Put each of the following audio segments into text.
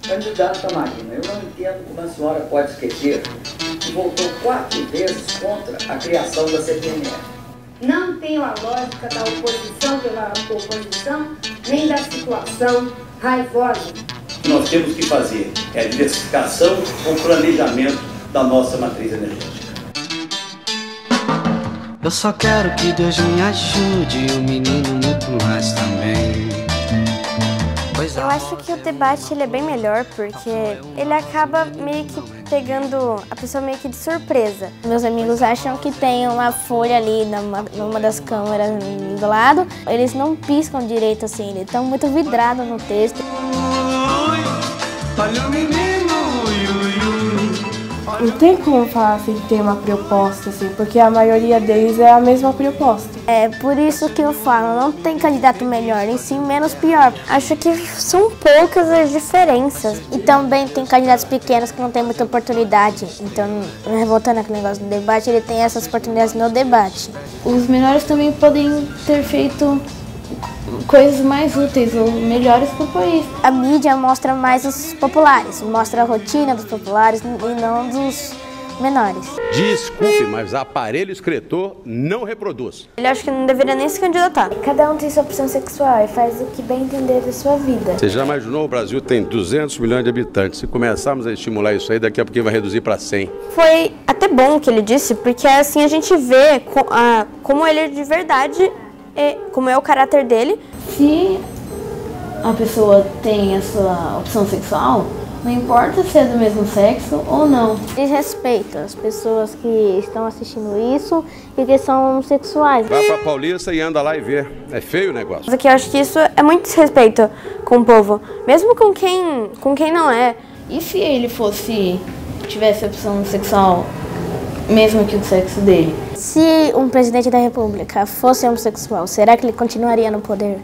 Candidata Marina, eu não entendo como a senhora pode esquecer que votou 4 vezes contra a criação da CPMF. Não tenho a lógica da oposição pela oposição, nem da situação raivosa. O que nós temos que fazer é a diversificação ou planejamento da nossa matriz energética. Eu só quero que Deus me ajude, o menino muito mais também. Eu acho que o debate ele é bem melhor, porque ele acaba meio que pegando a pessoa meio que de surpresa. Meus amigos acham que tem uma folha ali numa das câmeras do lado, eles não piscam direito assim, eles estão muito vidrados no texto. Olha o menino. Não tem como falar assim que tem uma proposta, assim, porque a maioria deles é a mesma proposta. É por isso que eu falo, não tem candidato melhor, em si menos pior. Acho que são poucas as diferenças. E também tem candidatos pequenos que não têm muita oportunidade. Então, voltando aquele negócio do debate, ele tem essas oportunidades no debate. Os menores também podem ter feito coisas mais úteis ou melhores para o país. A mídia mostra mais os populares, mostra a rotina dos populares e não dos menores. Desculpe, mas aparelho escritor não reproduz. Ele acha que não deveria nem se candidatar. Cada um tem sua opção sexual e faz o que bem entender da sua vida. Você já imaginou? O Brasil tem 200 milhões de habitantes. Se começarmos a estimular isso aí, daqui a pouquinho vai reduzir para 100. Foi até bom o que ele disse, porque assim a gente vê como ele é de verdade, como é o caráter dele. Se a pessoa tem a sua opção sexual, não importa se é do mesmo sexo ou não. Diz respeito às pessoas que estão assistindo isso e que são homossexuais. Vai pra Paulista e anda lá e vê. É feio o negócio. Mas aqui eu acho que isso é muito desrespeito com o povo, mesmo com quem não é. E se ele tivesse opção sexual mesmo que o sexo dele? Se um presidente da República fosse homossexual, será que ele continuaria no poder?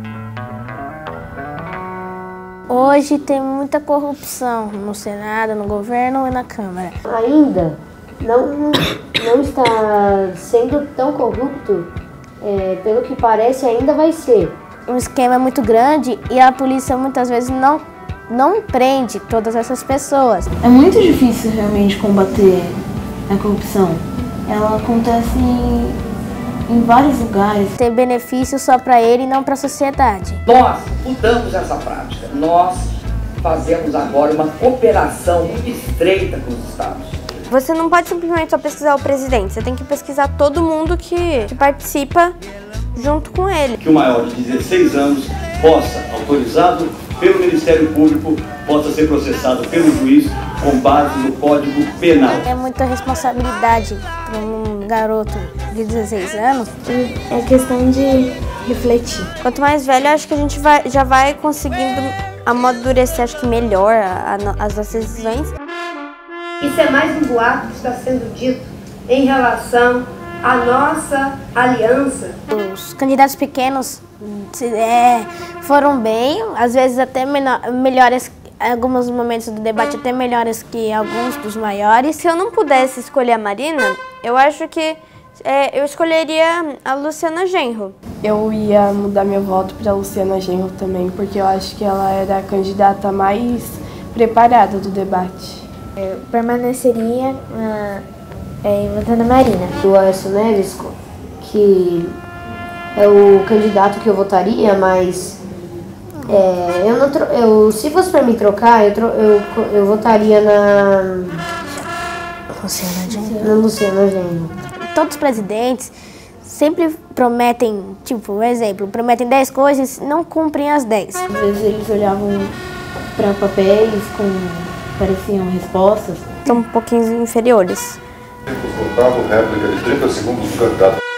Hoje tem muita corrupção no Senado, no governo e na Câmara. Ainda não está sendo tão corrupto, pelo que parece ainda vai ser. Um esquema muito grande e a polícia muitas vezes não prende todas essas pessoas. É muito difícil realmente combater a corrupção. Ela acontece em vários lugares. Ter benefício só para ele e não para a sociedade. Nós mudamos essa prática. Nós fazemos agora uma cooperação muito estreita com os estados. Você não pode simplesmente só pesquisar o presidente, você tem que pesquisar todo mundo que participa junto com ele. Que o maior de 16 anos possa, autorizado pelo Ministério Público, possa ser processado pelo juiz com base no Código Penal. É muita responsabilidade para um garoto de 16 anos. É questão de refletir. Quanto mais velho, acho que a gente já vai conseguindo amadurecer, acho que melhor as nossas decisões. Isso é mais um boato que está sendo dito em relação à nossa aliança. Os candidatos pequenos foram bem, às vezes até melhores, em alguns momentos do debate até melhores que alguns dos maiores. Se eu não pudesse escolher a Marina, eu acho que eu escolheria a Luciana Genro. Eu ia mudar meu voto para a Luciana Genro também, porque eu acho que ela era a candidata mais preparada do debate. Eu permaneceria votando na Marina. O Aécio Neves, que é o candidato que eu votaria, mas se fosse para me trocar, eu votaria na Luciana Genro. Todos os presidentes sempre prometem, tipo, um exemplo, prometem 10 coisas e não cumprem as 10. Às vezes eles olhavam para papéis pareciam respostas. São um pouquinho inferiores. Oitavo réplica de 30 segundos do candidato.